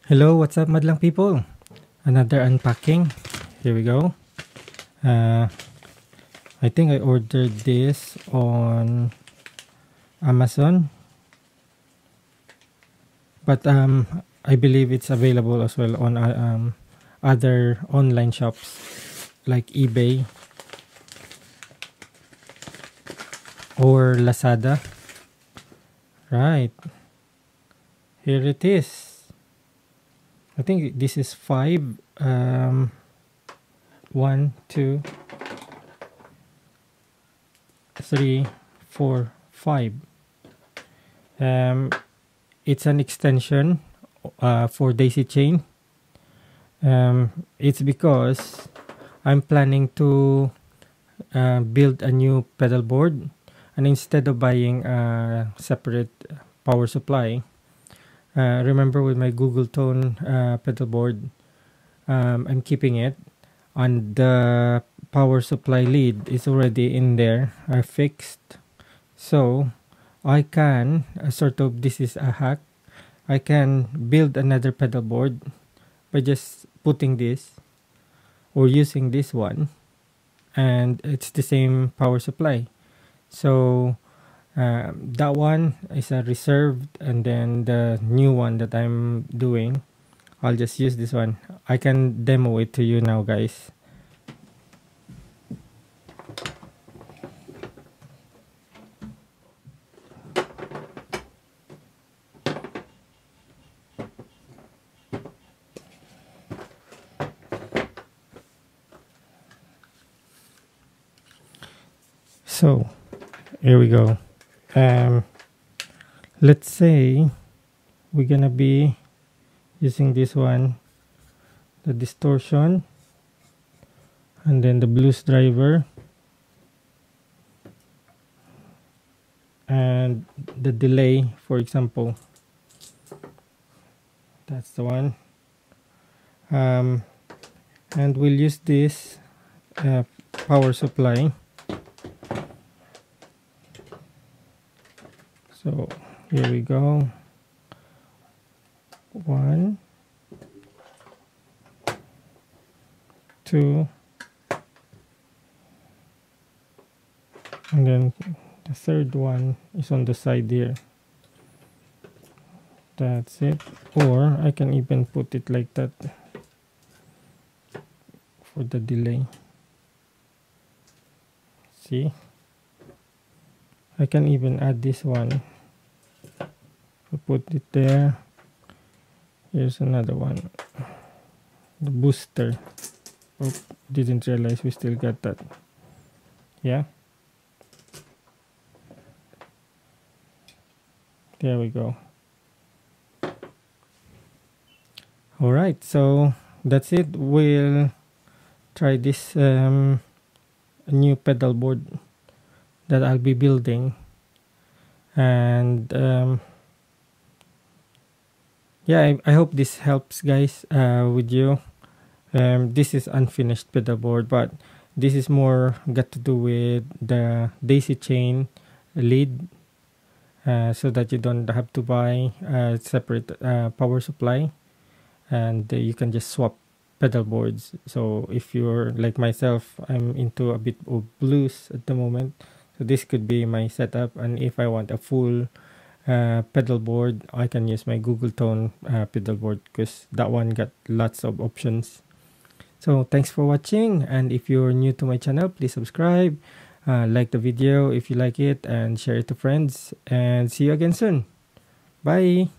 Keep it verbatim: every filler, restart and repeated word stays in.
Hello, what's up, madlang people? Another unpacking. Here we go. Uh, I think I ordered this on Amazon, but um, I believe it's available as well on uh, um, other online shops like eBay or Lazada. Right, here it is. I think this is five. Um, one, two, three, four, five. Um, it's an extension uh, for daisy chain. Um, it's because I'm planning to uh, build a new pedal board, and instead of buying a separate power supply, uh, remember with my Google Tone uh, pedal board, um, I'm keeping it, and the power supply lead is already in there, uh, fixed. So I can uh, sort of, this is a hack, I can build another pedal board by just putting this or using this one, and it's the same power supply. So uh, that one is a reserved, and then the new one that I'm doing, I'll just use this one. I can demo it to you now, guys. So here we go. Um, let's say we're gonna be using this one, the distortion, and then the blues driver, and the delay, for example. That's the one. Um, and we'll use this uh, power supply. So here we go. One, two, and then the third one is on the side here. That's it. Or I can even put it like that for the delay. See? I can even add this one. I put it there. Here's another one. The booster. Oh, didn't realize we still got that. Yeah. There we go. Alright, so that's it. We'll try this um, new pedal board that I'll be building, and um, yeah, I, I hope this helps, guys, uh, with you. Um, this is unfinished pedal board, but this is more got to do with the daisy chain lead, uh, so that you don't have to buy a separate uh, power supply, and uh, you can just swap pedal boards. So if you're like myself, I'm into a bit of blues at the moment. So this could be my setup, and if I want a full uh, pedal board, I can use my Google Tone uh, pedal board, because that one got lots of options. So thanks for watching, and if you're new to my channel, please subscribe, uh, like the video if you like it, and share it to friends, and see you again soon. Bye!